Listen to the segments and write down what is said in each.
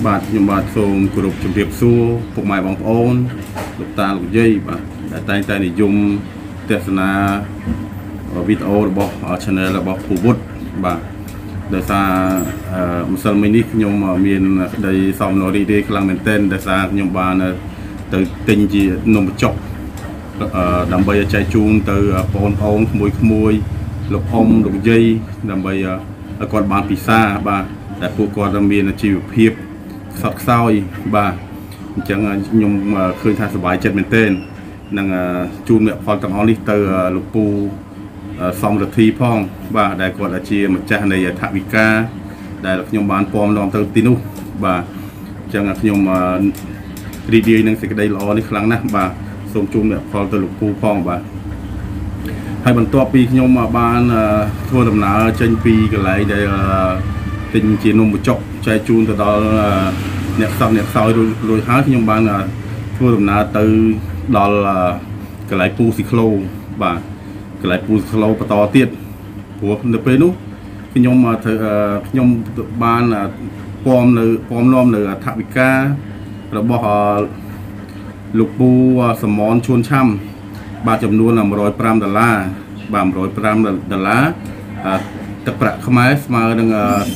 បាទខ្ញុំបាទសូមគោរពជម្រាបសួរពុកម៉ែបងប្អូនលោកតាលោកយាយបាទដែលតែងតែនិយមទស្សនាវីដេអូរបស់ channel របស់ពូវុឌ្ឍបាទដោយសារម្សិលមិញនេះខ្ញុំមានក្តីសោមនស្សរីករាយខ្លាំងមែនទែនដោយសារខ្ញុំបានទៅទិញជានំបញ្ចុកដើម្បីចែកជូនទៅបងប្អូនក្មួយលោកអ៊ំលោកយាយដើម្បីឲ្យគាត់បានពិសាបាទតែពួកគាត់មានជីវភាពខ្សត់ខ្សោយបាទអញ្ចឹងខ្ញុំឃើញថាសប្បាយចិត្តមែនទែននឹងជូនមេផលទាំងអស់នេះទៅលោកពូសំរទ្ធីផងបាទដែលគាត់ជាម្ចាស់នៃថវិកាដែលខ្ញុំបានពំនាំទៅទីនោះបាទអញ្ចឹងខ្ញុំរីករាយនឹងសេចក្តីល្អនេះខ្លាំងណាស់បាទសូមជូនមេផលទៅលោកពូផងបាទហើយបន្ទាប់ពីខ្ញុំបានធ្វើដំណើរចេញពីកន្លែងដែលទិញជានំបញ្ចុកចែកជូនទៅដល់អ្នកខ្សោយរួចហើយខ្ញុំបានធ្វើដំណើរទៅដល់កន្លែងពូស៊ីក្លូបាទកន្លែងពូស៊ីក្លូបន្តទៀតព្រោះនៅពេលនោះខ្ញុំបានពំនាំនៅថវិការបស់លោកពូសមនជួនឆាំបាទចំនួន$105បាទ$105ទឹកប្រាក់ខ្មែរស្មើនឹង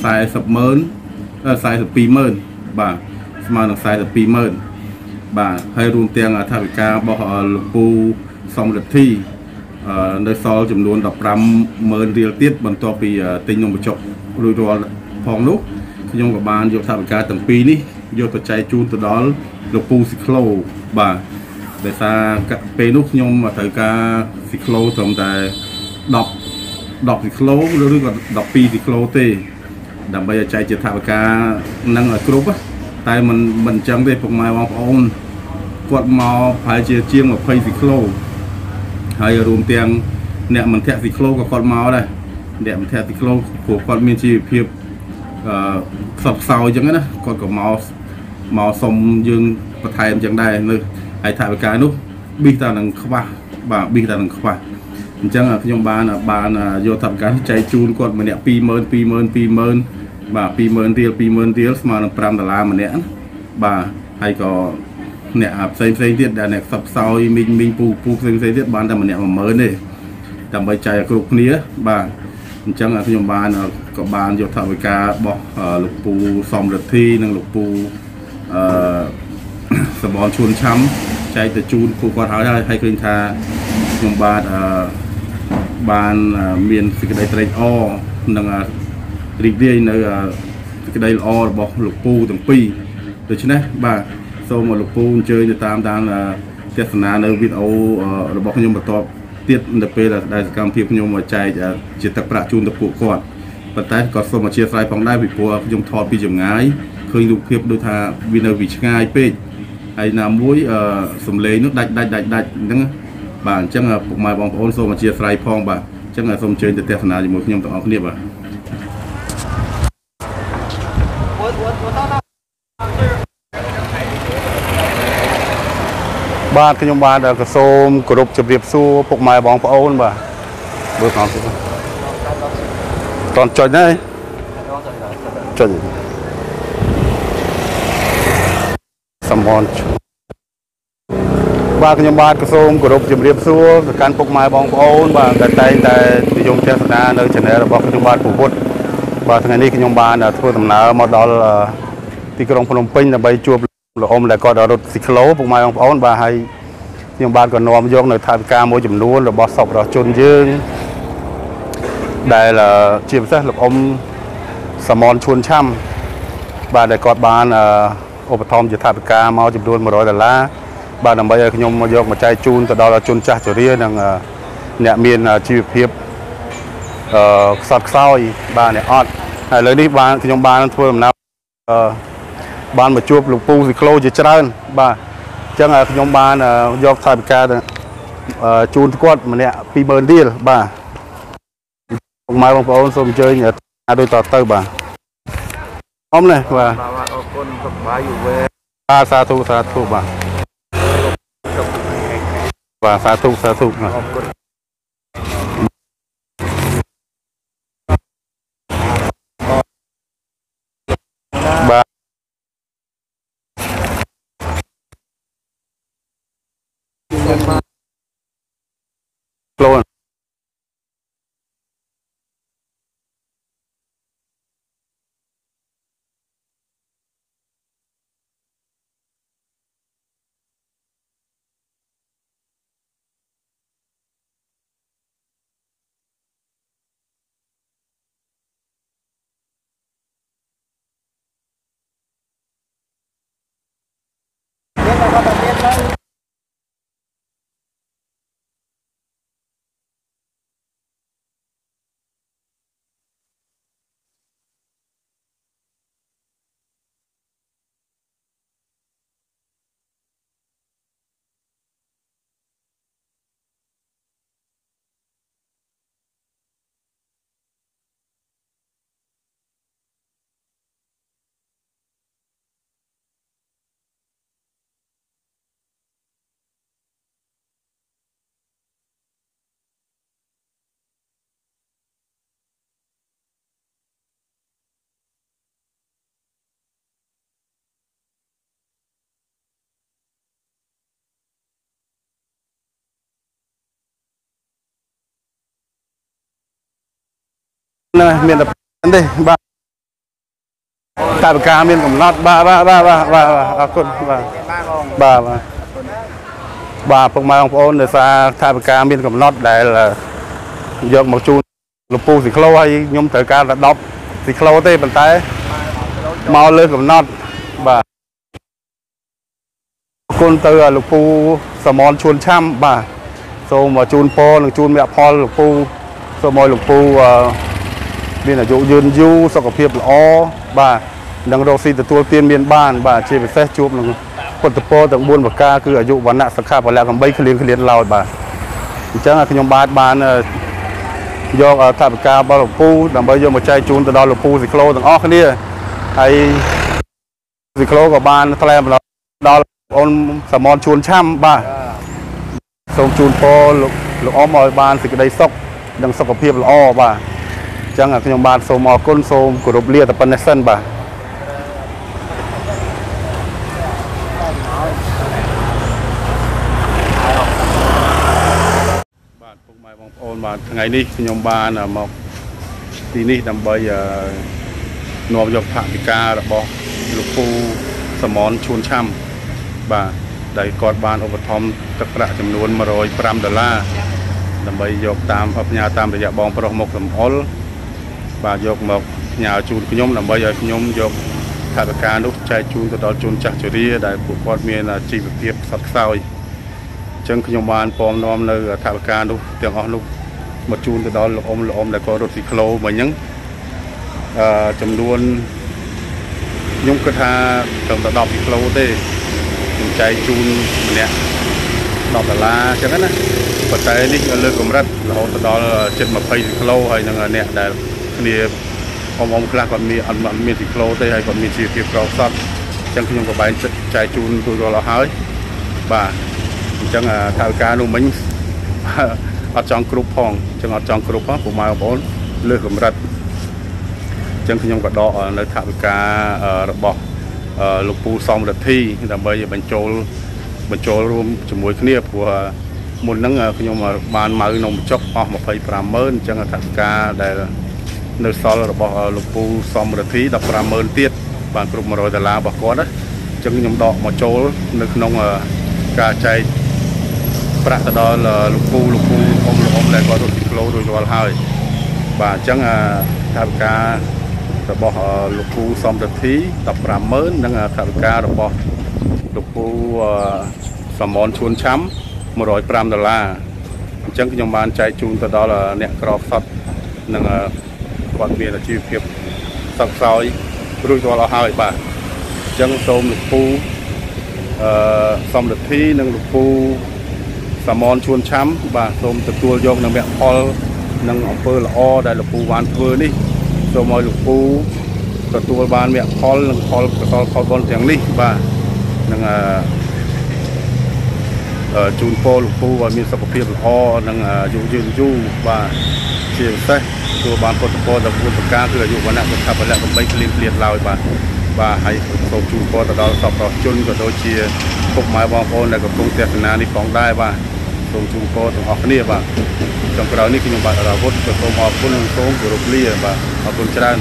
420000បាទស្មើនឹង420000បាទហើយរួមទាំងថវិការបស់លោកពូសំរទ្ធីនៅសល់ចំនួន150,000រៀលទៀតបន្ទាប់ពីទិញនំបញ្ចុករួចរាល់ផងនោះខ្ញុំក៏បានយកថវិកាទាំងពីរនេះយកទៅចែកជូនទៅដល់លោកពូស៊ីក្លូបាទដោយសារពេលនោះខ្ញុំត្រូវការស៊ីក្លូត្រឹមតែ10ស៊ីក្លូឬក៏12ស៊ីក្លូទេដើម្បីឲ្យចែកជាថវិកានឹងឲ្យគ្រប់តែមិនអញ្ចឹងទេពុកម៉ែបងប្អូនគាត់មកប្រហែលជាជាង20ស៊ីក្លូហើយរួមទាំងអ្នកមិនធាក់ស៊ីក្លូក៏គាត់មកដែរអ្នកមិនធាក់ស៊ីក្លូព្រោះគាត់មានជីវភាពខ្សត់ខ្សោយអញ្ចឹងណាគាត់ក៏មកសុំយើងបន្ថែមអញ្ចឹងដែរនៅហើយថវិកានោះប៊ីសតែនឹងខ្វះបាទប៊ីសតែនឹងខ្វះអញ្ចឹងខ្ញុំបានយកថវិកាចែកជូនគាត់ម្នាក់20000បាទ20000រៀលស្មើនឹង$5ម្នាក់បាទហើយក៏អ្នកផ្សេងទៀតដែលអ្នកខ្សត់ខ្សោយមីងពូផ្សេងទៀតបានតែម្នាក់10000ទេដើម្បីចែកឲ្យគ្រប់គ្នាបាទអញ្ចឹងខ្ញុំក៏បានយកថវិការបស់លោកពូសំរទ្ធីនិងលោកពូសមនជួនឆាំចែកទៅជូនពួកគាត់ហើយឃើញថាខ្ញុំបានមានសេចក្តីត្រេកអរនិងរីករាយនៅសេចក្តីល្អរបស់លោកពូទាំងពីរដូច្នេះបាទសូមលោកពូអញ្ជើញទៅតាមទស្សនានៅវីដេអូរបស់ខ្ញុំបន្តទៀតនៅពេលដែលសកម្មភាពខ្ញុំចែកជាទឹកប្រាក់ជូនទៅពួកគាត់ប៉ុន្តែក៏សូមអធិស្ឋានផងដែរពីព្រោះខ្ញុំថតពីចម្ងាយឃើញរូបភាពដូចថាវានៅពីឆ្ងាយពេកហើយណាមួយសំឡេងនោះដាច់ហ្នឹងបាទអញ្ចឹងពុកម៉ែបងប្អូនសូមអធិស្ឋានផងបាទអញ្ចឹងសូមអញ្ជើញទៅទស្សនាជាមួយខ្ញុំទាំងអស់គ្នាបាទបាទខ្ញុំបាទក៏សូមគោរពជម្រាបសួរពុកម៉ែបងប្អូនបាទមើលផងទៀតតន់ចុចណាចុចសមនបាទខ្ញុំបាទក៏សូមគោរពជម្រាបសួរទៅកាន់ពុកម៉ែបងប្អូនបាទដែលតែងតែនិយមទស្សនានៅ channel របស់ខ្ញុំបាទពូវុឌ្ឍបាទថ្ងៃនេះខ្ញុំបានធ្វើដំណើរមកដល់ទីក្រុងភ្នំពេញដើម្បីជួបលោកអ៊ំដែលគាត់រត់ស៊ីក្លូពុកម៉ែបងប្អូនបាទហើយខ្ញុំបានក៏នាំយកនៅថវិកាមួយចំនួនរបស់សពរបស់ជនយើងដែលជាពិសេសលោកអ៊ំសមនជួនឆាំបាទដែលគាត់បានឧបត្ថម្ភជាថវិកាមកចំនួន$100បាទដើម្បីឲ្យខ្ញុំមកយកមកចែកជូនទៅដល់ជនចាស់ជរានិងអ្នកមានជីវភាពខ្សត់ខ្សោយបាទអ្នកអត់ហើយឥឡូវនេះខ្ញុំបានធ្វើដំណើរបានមកជួបលោកពូស៊ីក្លូជាច្រើនបាទអញ្ចឹងខ្ញុំបានយកថវិកាជូនគាត់ម្នាក់20000រៀលបាទពុកម៉ែបងប្អូនសូមអញ្ជើញដូចតទៅបាទអ៊ំនេះបាទអរគុណសុខសប្បាយយូរវែងសាធុបាទសាធុអរគុណបាទโลนั่นมีแต่นี่บ้าการการมีกับน็อตบ้าเอาคนบ้าพวกมาของโอนเดี๋ยวซาการการมีกับน็อตได้ละยกมาจูนลูกปูสีโคลให้ยมเตอการระดับสีโคลเต้เป็นไตเมาเลยกับน็อตบ้าคนเตอลูกปูสมอนชวนช่ำบ้าโซมาจูนโปหนึ่งจูนเมียพอลูกปูโซมอยลูกปูมีอายุยืนยูสกปรกล้อบ่าดังโรซีตัวเตียนเมียนบ้านบ่าเชื่อไปแท้จูบหนึ่งคนตะโพต่างบุญบักกาคืออายุวันณะสักข้าพอแล้วกับใบขลีนเราบ่าจังขยมบานยกท่าปากกาบอลลูปูดังใบยมมาใจจูนตะดอลลูปูสิโคลต่างอ้อคันนี้ไอสิโคลกับบานทะเลเราดอลอนสมอนชวนช่ำบ่าส่งจูนโปลูกอ้อมอยบานสิกระไดซกดังสกปรกล้อบ่าจังขยมบานโซมอก้นโซมกรุบเลียแต่ปนเนสันบ่าบ้านพวกไม้บางโอนบ้านไงนี่ขยมบานมาทีนี้ดำใบนวมยกผักพิการบอกลูกปูสมอนชวนช่ำบ่าได้กอดบานอุปธรรมตะกระจำนวน$100ดำใบยกตามพัพยาตามระยะบองประมกสมอลบ่ายกมาหยาจูนขยมนำใบขยมยกถ่ายการลุกใจจูนตัวดอจูนจักจุรีได้ผูกคอดเมียนจีบเพียบสักเศร้าจังขยมบานปอมน้อมเลยถ่ายการลุกเตียงอ้อลุกมาจูนตัวดอลอมแล้วก็รถสีโคลเหมือนยังจำนวนยงกระทาตรงดอกสีโคลเต้ใจจูนเนี่ยดอกตะลาจังนั้นนะปัจจัยนี้เลือกกลมรัดเราตัวดอเจ็ดมาไปสีโคลให้ยังเนี่ยได้นี่อมกลางก่อนมีสีโคลเต้ให้ก่อนมีสีเพียบเราซัดจังขยมกับใบใจจูนตัวเราหายบ่าจังถ่ายการนุ่มมิ้งเอาจองกรุ๊ปพองจังเอาจองกรุ๊ปผมมาบอกเลือกกลมรัดจังขยมกับดอกในถ่ายการระบบลูกปูซองดัดที่ดำไปบรรโจรวมจมูกเนี่ยผัวมุนนั่งขยมบานมือนมจกออกมาไปปราเมินจังถ่ายการได้เนื้อซอลระบบลูกปูซองดัดที่ดับปราเมินเตี้ยบานกรุ๊ปมาโรยแต่ลาบอกก่อนนะจังขยมดอกมาโจนึกน้องกาใจประตดอลูกปูอมแล้วก็รถติดโลโดยตัวหายบ่าจังถ่ายการระบบลูกปูซอมดัดที่ดับปราเมินนั่งถ่ายการระบบลูกปูสมอนชวนช้ำ$100จังขยมบานใจจูนตัวดอลเนี่ยกรอบซัดนั่งก่อนเมียชีพเพียบสักซอยรุ่ยตัวเราหายบ่าจังโซมลูกปูซอมดัดที่นั่งลูกปูสมอนชวนช้ำบ่าโซมตัวยกนั่งแบบพอนั่งอำเภอละอ้อได้ลูกปูวานเพื่อนี่โซมอยลูกปูตัวบานแบบพอนั่งพอบอลอย่างนี้บ่านั่งจูนโปลูกปูว่ามีสกปรกอ้อนั่งยืนยู่บ่าเชี่ยวใส่ตัวบานโปรตโปดับบุญประกาคืออยู่วันนั้นก็ขับไปแล้วก็ไม่เปลี่ยนเราบ่าให้โซจูนโปตดอลสอบต่อจุนก็โดยเชียร์พวกไม้บอลโอนแล้วก็ปรุงเทศนานี่ฟ้องได้บ่าសូមជូនពរទាំងអស់គ្នាបាទចុងក្រោយនេះខ្ញុំបាទរាវុធក៏សូមអរគុណនិងសូមគោរពលាបាទអរគុណច្រើន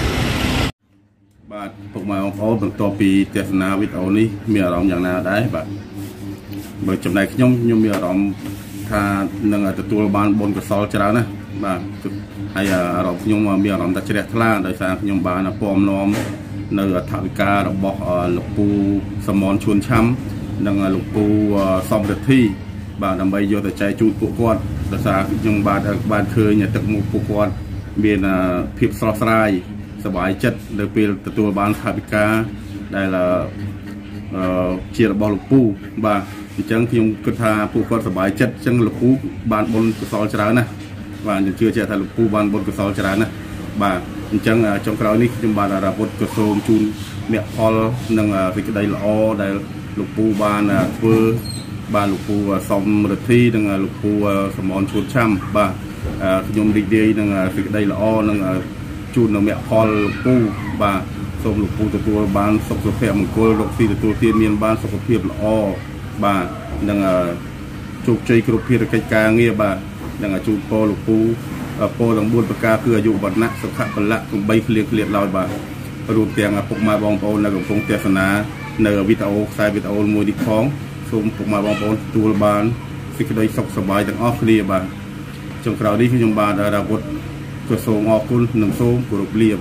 បាទពុកម៉ែបងប្អូនបន្ទាប់ពីទស្សនាវីដេអូនេះមានអារម្មណ៍យ៉ាងណាដែរបាទបើចំណែកខ្ញុំមានអារម្មណ៍ថានឹងទទួលបានបុណ្យកុសលច្រើនណាស់បាទហើយអារម្មណ៍ខ្ញុំមានអារម្មណ៍ថាជ្រះថ្លាដោយសារខ្ញុំបានពំនាំនៅអថវិការបស់លោកពូសមនជួនឆាំនិងលោកពូសំរិទ្ធីបាទដើម្បីយកទៅចែកជូនពួកគាត់ដោយសារខ្ញុំបានឃើញទឹកមុខពួកគាត់មានភាពស្រស់ស្រាយសប្បាយចិត្តនៅពេលទទួលបានថវិកាដែលជារបស់លោកពូបាទអញ្ចឹងខ្ញុំគិតថាពួកគាត់សប្បាយចិត្តអញ្ចឹងលោកពូបានបុណ្យកុសលច្រើនណាស់បាទខ្ញុំជឿជាក់ថាលោកពូបានបុណ្យកុសលច្រើនណាស់បាទអញ្ចឹងចុងក្រោយនេះខ្ញុំបាទអារាពុទ្ធក៏សូមជូនអ្នកផលនិងសេចក្តីល្អដែលលោកពូបានធ្វើបាទលោកពូសំរិទ្ធីនិងលោកពូសមនឈួតឆាំបាទខ្ញុំរីករាយនឹងសេចក្តីល្អនិងជូននៅមគ្គផលលោកពូបាទសូមលោកពូទទួលបានសុខភាពមង្គលរកស៊ីទទួលទានមានបានសុខភាពល្អបាទនិងជោគជ័យគ្រប់ភារកិច្ចការងារបាទនិងជូនពរលោកពូពរទាំង4ប្រការគឺអាយុវណ្ណៈសុខៈពលៈកុំបីឃ្លៀងឃ្លាតឡើយបាទរួមទាំងពុកម៉ែបងប្អូននៅកំពុងទស្សនានៅវីដេអូខ្សែវីដេអូមួយនេះផងសូមពុកម៉ែបងប្អូនទទួលបានសេចក្តីសុខសប្បាយទាំងអស់គ្នាបាទចុងក្រោយនេះខ្ញុំបាទរាវុធក៏សូមអរគុណនិងសូមគោរពលា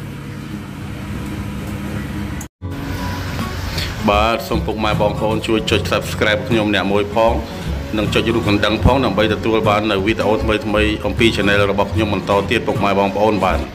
បាទសូមពុកម៉ែបងប្អូនជួយចុច Subscribe ខ្ញុំអ្នកមួយផងនិងចុចរូបកណ្ដឹងផងដើម្បីទទួលបាននៅវីដេអូថ្មីៗអំពី Channel របស់ខ្ញុំបន្តទៀតពុកម៉ែបងប្អូនបាទ